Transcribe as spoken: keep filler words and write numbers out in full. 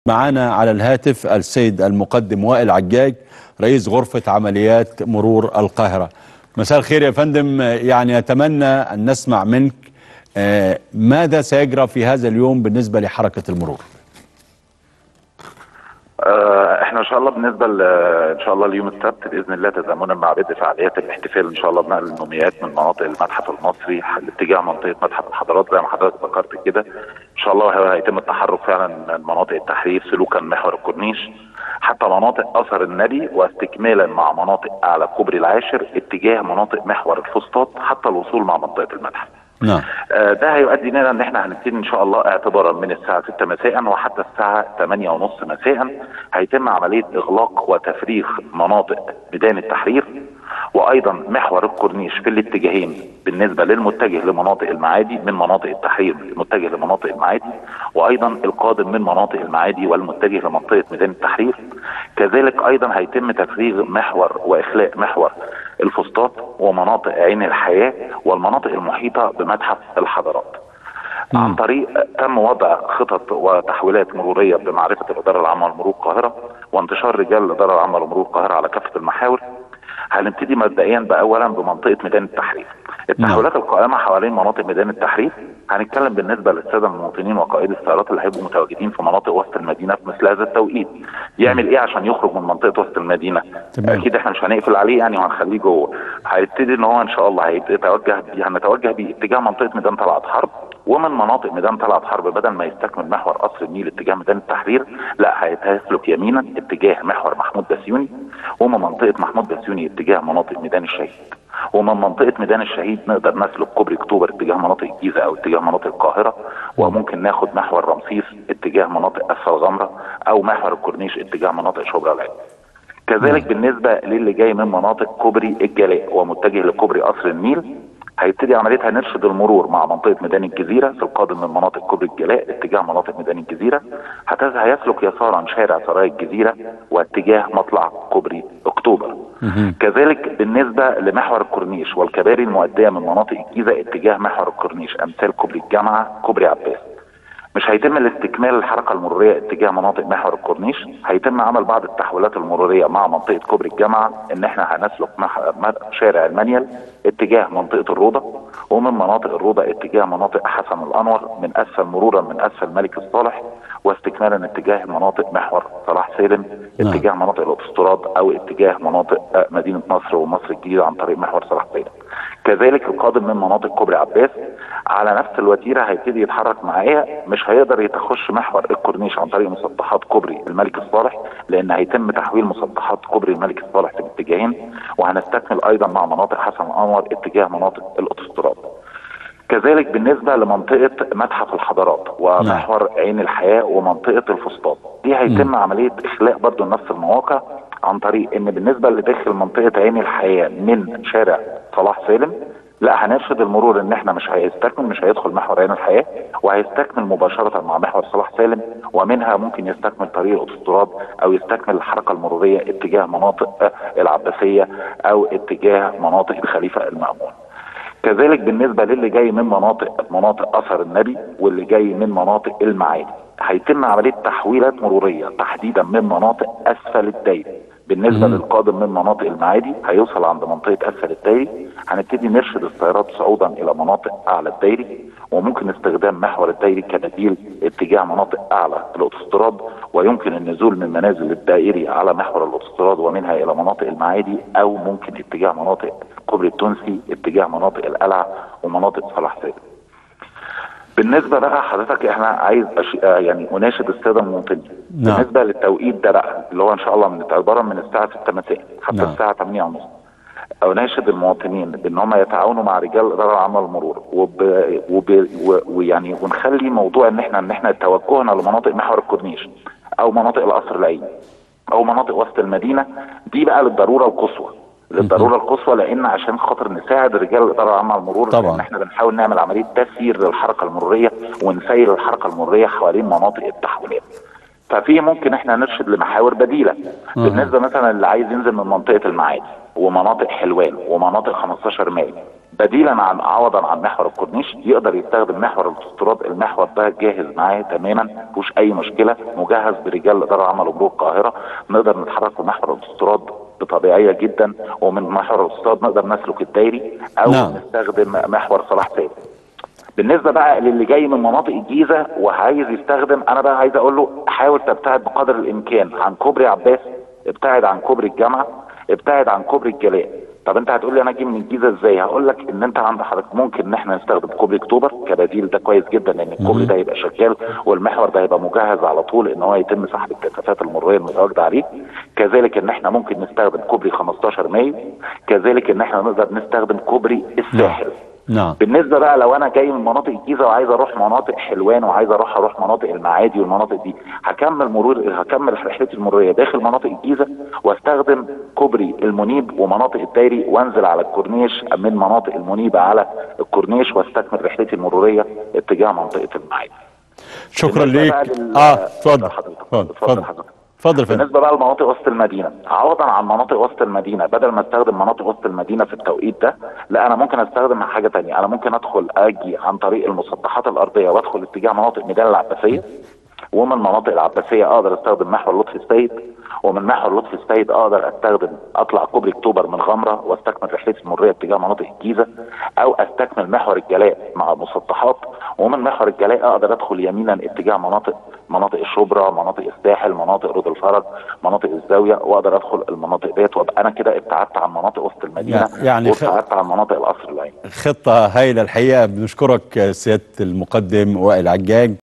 معانا على الهاتف السيد المقدم وائل عجاج رئيس غرفة عمليات مرور القاهرة. مساء الخير يا فندم، يعني أتمنى أن نسمع منك ماذا سيجرى في هذا اليوم بالنسبة لحركة المرور؟ احنا ان شاء الله بالنسبه ان شاء الله اليوم السبت باذن الله تزامنا مع بدء فعاليات الاحتفال ان شاء الله بنقل المومياوات من مناطق المتحف المصري لاتجاه منطقه متحف الحضارات زي ما حضرتك ذكرت كده. ان شاء الله هيتم التحرك فعلا من مناطق التحرير سلوكا محور الكورنيش حتى مناطق اثر النبي، واستكمالا مع مناطق اعلى كوبري العاشر اتجاه مناطق محور الفسطاط حتى الوصول مع منطقه المتحف. نعم. آه ده هيؤدي لنا ان احنا هنبتدي ان شاء الله اعتبارا من الساعه ستة مساء وحتى الساعه ثمانية وثلاثين مساء هيتم عمليه اغلاق وتفريغ مناطق ميدان التحرير وايضا محور الكورنيش في الاتجاهين بالنسبه للمتجه لمناطق المعادي من مناطق التحرير المتجه لمناطق المعادي، وايضا القادم من مناطق المعادي والمتجه لمنطقه ميدان التحرير. كذلك ايضا هيتم تفريغ محور واخلاء محور الفسطاط ومناطق عين الحياه والمناطق المحيطه بمتحف الحضارات. م. عن طريق تم وضع خطط وتحويلات مروريه بمعرفه الاداره العامه لمرور القاهره وانتشار رجال الاداره العامه لمرور القاهره على كافه المحاور. هنبتدي مبدئيا باولا بمنطقه ميدان التحرير. التحولات القائمه حوالين مناطق ميدان التحرير هنتكلم بالنسبه للساده المواطنين وقائد السيارات اللي هيبقوا متواجدين في مناطق وسط المدينه في مثل هذا التوقيت يعمل ايه عشان يخرج من منطقه وسط المدينه؟ تمام. اكيد احنا مش هنقفل عليه يعني وهنخليه جوه. هيبتدي ان هو ان شاء الله هيتوجه هنتوجه بيه اتجاه منطقه ميدان طلعت حرب، ومن مناطق ميدان طلعت حرب بدل ما يستكمل محور قصر النيل اتجاه ميدان التحرير لا هيسلك يمينا اتجاه محور محمود بسيوني، ومن منطقه محمود بسيوني اتجاه مناطق ميدان الشهيد، ومن منطقه ميدان الشهيد نقدر نسلك كوبري اكتوبر اتجاه مناطق الجيزه او اتجاه مناطق القاهره، وممكن ناخد محور رمسيس اتجاه مناطق اسفل غمره او محور الكورنيش اتجاه مناطق شبرا العين. كذلك بالنسبه للي جاي من مناطق كوبري الجلاء ومتجه لكوبري قصر النيل هيبتدي عمليتها نرشد المرور مع منطقه ميدان الجزيره في القادم من مناطق كوبري الجلاء اتجاه مناطق ميدان الجزيره، هيسلك يسارا شارع سرايا الجزيره واتجاه مطلع كوبري اكتوبر. كذلك بالنسبه لمحور الكورنيش والكباري المؤديه من مناطق الجيزه اتجاه محور الكورنيش امثال كوبري الجامعه كوبري عباس. مش هيتم الاستكمال الحركه المروريه اتجاه مناطق محور الكورنيش، هيتم عمل بعض التحويلات المروريه مع منطقه كوبري الجامعه ان احنا هنسلك شارع المنيل اتجاه منطقه الروضه، ومن مناطق الروضه اتجاه مناطق حسن الانور من اسفل مرورا من اسفل الملك الصالح، واستكمالا اتجاه مناطق محور صلاح سالم اتجاه مناطق الاوتوستراد او اتجاه مناطق مدينه نصر ومصر الجديده عن طريق محور صلاح سالم. كذلك القادم من مناطق كوبري عباس على نفس الوتيره هيبتدي يتحرك معايا، مش هيقدر يتخش محور الكورنيش عن طريق مسطحات كوبري الملك الصالح لان هيتم تحويل مسطحات كوبري الملك الصالح في الاتجاهين، وهنستكمل ايضا مع مناطق حسن الانور اتجاه مناطق الاوتوستراد. كذلك بالنسبه لمنطقه متحف الحضارات ومحور عين الحياه ومنطقه الفسطاط دي هيتم م. عمليه اخلاء برضو نفس المواقع عن طريق ان بالنسبه لداخل منطقه عين الحياه من شارع صلاح سالم لا هنرشد المرور ان احنا مش هيستكمل مش هيدخل محور عين الحياه وهيستكمل مباشره مع محور صلاح سالم، ومنها ممكن يستكمل طريق الاوتوستراد او يستكمل الحركه المروريه اتجاه مناطق العباسيه او اتجاه مناطق الخليفه المأمون. كذلك بالنسبه للي جاي من مناطق مناطق اثر النبي واللي جاي من مناطق المعادي هيتم عمليه تحويلات مروريه تحديدا من مناطق اسفل الدايره. بالنسبه مم. للقادم من مناطق المعادي هيوصل عند منطقه اسفل الدايري، هنبتدي نرشد السيارات صعودا الى مناطق اعلى الدايري، وممكن استخدام محور الدايري كبديل اتجاه مناطق اعلى الاوتوستراد، ويمكن النزول من منازل الدائري على محور الاوتوستراد ومنها الى مناطق المعادي، او ممكن اتجاه مناطق كوبري التونسي اتجاه مناطق القلعه ومناطق صلاح سالم. بالنسبه بقى حضرتك احنا عايز أش... يعني اناشد الساده المواطنين نعم. بالنسبه للتوقيت ده بقى اللي هو ان شاء الله من عباره من الساعه ستة مساء حتى نعم. الساعه ثمانية ونص اناشد المواطنين بان هم يتعاونوا مع رجال الاداره العامه للمرور وب... وب... ويعني ونخلي موضوع ان احنا ان احنا توجهنا لمناطق محور الكورنيش او مناطق القصر العيني او مناطق وسط المدينه دي بقى للضروره القصوى للضروره القصوى، لان عشان خاطر نساعد رجال الاداره العامه للمرور طبعا ان احنا بنحاول نعمل عمليه تسيير للحركه المروريه ونسير الحركه المروريه حوالين مناطق التحويلات. ففي ممكن احنا نرشد لمحاور بديله أه. بالنسبه مثلا اللي عايز ينزل من منطقه المعادي ومناطق حلوان ومناطق خمستاشر مايو بديلا عن عوضا عن محور الكورنيش يقدر يستخدم محور الاوتوستراد. المحور ده جاهز معاه تماما، مفيهوش اي مشكله، مجهز برجال الاداره العامه لمرور القاهره، نقدر نتحرك في محور الاوتوستراد بطبيعيه جدا، ومن محور الاوتوستراد نقدر نسلك الدايري او نعم. نستخدم محور صلاح سالم. بالنسبه بقى للي جاي من مناطق الجيزه وعايز يستخدم، انا بقى عايز اقول له حاول تبتعد بقدر الامكان عن كوبري عباس، ابتعد عن كوبري الجامعه، ابتعد عن كوبري الجلاء. طب انت هتقول لي انا اجي من الجيزه ازاي؟ هقول لك ان انت عند حضرتك ممكن ان احنا نستخدم كوبري اكتوبر كبديل، ده كويس جدا لان الكوبري ده هيبقى شغال والمحور ده هيبقى مجهز على طول ان هو يتم سحب الكثافات المروريه المتواجده عليه. كذلك ان احنا ممكن نستخدم كوبري خمستاشر مايو، كذلك ان احنا نقدر نستخدم كوبري الساحل. نعم. بالنسبه بقى لو انا جاي من مناطق الجيزه وعايز اروح مناطق حلوان وعايز اروح اروح مناطق المعادي والمناطق دي، هكمل مرور هكمل رحلتي المروريه داخل مناطق الجيزه واستخدم كوبري المنيب ومناطق الدايري وانزل على الكورنيش من مناطق المنيب على الكورنيش واستكمل رحلتي المروريه اتجاه منطقه المعادي. شكرا ليك. اه اتفضل اتفضل اتفضل. بالنسبه بقى لمناطق وسط المدينه، عوضا عن مناطق وسط المدينه، بدل ما استخدم مناطق وسط المدينه في التوقيت ده، لا انا ممكن استخدم حاجه ثانيه. انا ممكن ادخل اجي عن طريق المسطحات الارضيه وادخل اتجاه مناطق ميدان العباسيه، ومن مناطق العباسيه اقدر استخدم محور لطفي السيد، ومن محور لطفي السيد اقدر استخدم اطلع كوبري اكتوبر من غمره واستكمل رحلتي المروريه اتجاه مناطق الجيزه، او استكمل محور الجلاء مع مسطحات، ومن محور الجلاء اقدر ادخل يمينا اتجاه مناطق مناطق الشبرا، مناطق الساحل، مناطق رود الفرج، مناطق الزاويه، واقدر ادخل المناطق ديت وابقى انا كده ابتعدت عن مناطق وسط المدينه يعني وابتعدت عن مناطق القصر العيني. خطه هايله الحقيقه. بنشكرك سياده المقدم وائل عجاج.